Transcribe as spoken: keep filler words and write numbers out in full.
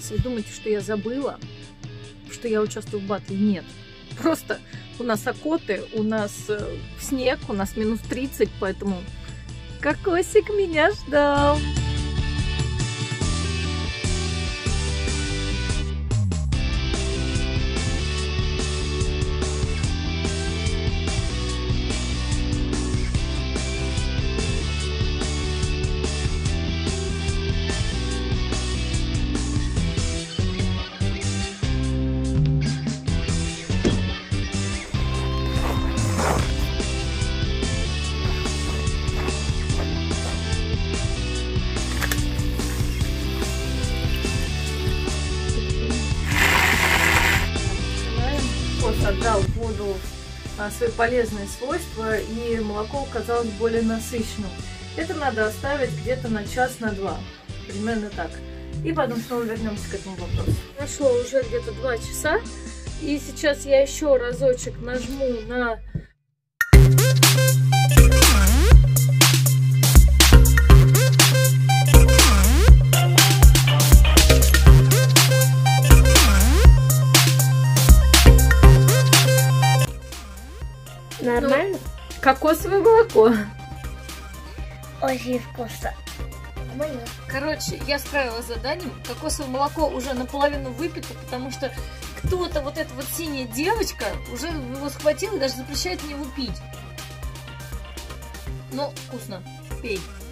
Если вы думаете, что я забыла, что я участвую в батле, нет. Просто у нас окоты, у нас э, снег, у нас минус тридцать, поэтому кокосик меня ждал. Отдал в воду а, свои полезные свойства, и молоко оказалось более насыщенным. Это надо оставить где-то на час, на два, примерно так. И потом снова вернемся к этому вопросу. Прошло уже где-то два часа, и сейчас я еще разочек нажму на... Нормально? Ну, кокосовое молоко. Очень вкусно. Мое. Короче, я справилась с заданием. Кокосовое молоко уже наполовину выпито, потому что кто-то, вот эта вот синяя девочка, уже его схватил и даже запрещает мне его пить. Ну, вкусно. Пей.